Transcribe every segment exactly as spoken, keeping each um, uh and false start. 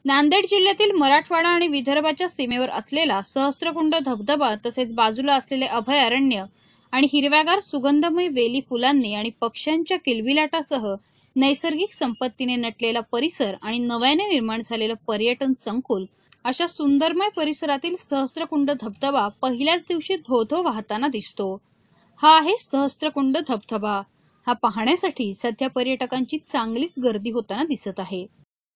नांदेड जिल्ह्यातील मराठवाडा आणि विदर्भाच्या सीमेवर असलेला सहस्त्रकुंड धबधबा तसेच बाजूला असलेले अभयारण्य आणि हिरव्यागार सुगंधमय वेली फुलांनी आणि पक्ष्यांच्या किलबिलाटासह नैसर्गिक संपत्तीने नटलेला परिसर आणि नव्याने निर्माण झालेलं पर्यटन संकुल अशा सुंदरमय परिसरातील सहस्त्रकुंड धबधबा पहिल्याच दिवशी धोधो वाहताना दिसतो। हा आहे सहस्त्रकुंड धबधबा। हा पाहण्यासाठी सध्या पर्यटकांची चांगलीच गर्दी होताना दिसत आहे।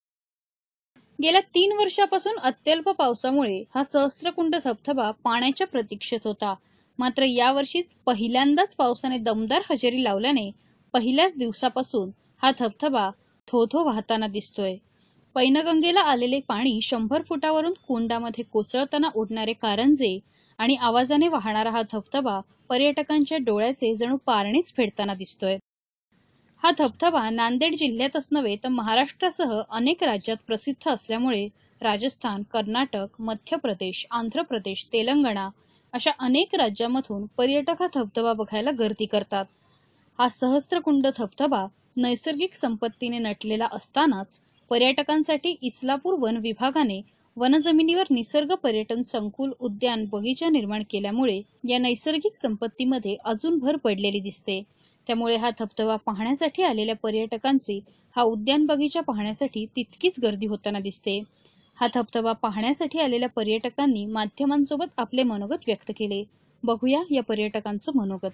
गेल्या तीन वर्षापासून अत्यल्प पावसामुळे हा सहस्त्रकुंड धबधबा पाण्याच्या प्रतीक्षेत होता। मात्र यावर्षी पहिल्यांदाच पावसाने दमदार हजेरी लावल्याने पहिल्याच दिवसापासून हा धबधबा धोधो वाहताना दिसतोय। पैनगंगेला आलेले पाणी शंभर फुटावरून कुंडामध्ये कोसळताना उडणारे कारंजे आणि आवाजाने वाहणारा हा धबधबा पर्यटकांच्या डोळ्याचे जणू पारणेच फेडताना दिसतोय। हा धबधबा नांदेड जिल्ह्यातच नव्हे तर महाराष्ट्रासह अनेक राज्यात प्रसिद्ध असल्यामुळे राजस्थान, कर्नाटक, मध्य प्रदेश, आंध्र प्रदेश, तेलंगणा अशा अनेक राज्यांमधून पर्यटक हा धबधबा बघायला गर्दी करतात। हा सहस्त्रकुंड धबधबा नैसर्गिक संपत्तीने नटलेला असतानाच पर्यटकांसाठी इस्लापूर वन विभागाने वनजमिनीवर निसर्ग पर्यटन संकुल, उद्यान, बगीचा निर्माण केल्यामुळे या नैसर्गिक संपत्तीमध्ये अजून भर पडलेली दिसते। त्यामुळे हा धबधबा पाहण्यासाठी आलेल्या पर्यटकांची हा उद्यान बगीचा पाहण्यासाठी तितकीच गर्दी होताना दिसते। हा धबधबा पाहण्यासाठी आलेल्या पर्यटकांनी माध्यमांसोबत आपले मनोगत व्यक्त केले। बघूया या पर्यटकांचं मनोगत।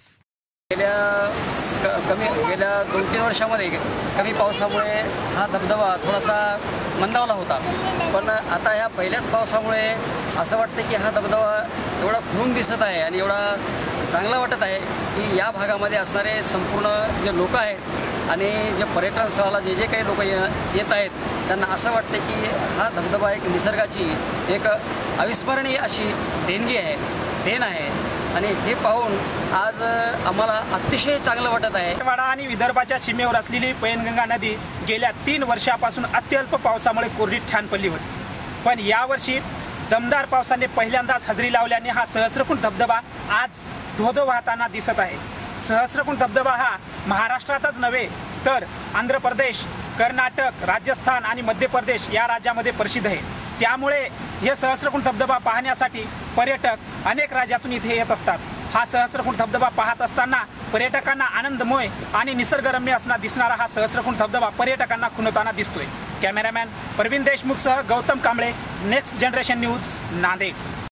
गेल्या कमी गेल्या दोन तीन वर्षामध्ये कमी पावसामुळे हा धबधबा थोडासा मंदावला होता, पण आता ह्या पहिल्याच पावसामुळे असं वाटतं की हा धबधबा एवढा खुलून दिसत आहे आणि एवढा चांगला वाटत आहे की या भागामध्ये असणारे संपूर्ण जे लोक आहेत आणि जे पर्यटन स्थळाला जे जे काही लोक येत आहेत त्यांना असं वाटतं की हा धबधबा एक निसर्गाची एक अविस्मरणीय अशी देणगी आहे, देण आहे आणि हे पाहून आज आम्हाला अतिशय चांगलं वाटत आहे। मराठवाडा आणि विदर्भाच्या सीमेवर असलेली पैनगंगा नदी गेल्या तीन वर्षापासून अत्यल्प पावसामुळे कोरडी ठाण पडली होती, पण यावर्षी दमदार पावसाने पहिल्यांदाच हजेरी लावल्याने हा सहस्त्रकुंड धबधबा आज धोधो वाहताना दिसत आहे। सहस्त्रकुंड धबधबा हा महाराष्ट्रातच नव्हे तर आंध्र प्रदेश, कर्नाटक, राजस्थान आणि मध्य प्रदेश या राज्यामध्ये प्रसिद्ध आहे। त्यामुळे हे सहस्त्रकुंड धबधबा पाहण्यासाठी पर्यटक अनेक राज्यातून इथे येत असतात। हा सहस्त्रकुंड धबधबा पाहत असताना पर्यटकांना आनंदमय आणि निसर्गरम्य असणार दिसणारा हा सहस्त्रकुंड धबधबा पर्यटकांना खुणवताना दिसतोय। कॅमेरामॅन प्रवीण देशमुखसह Gautam Kamble, next generation news, Nanded.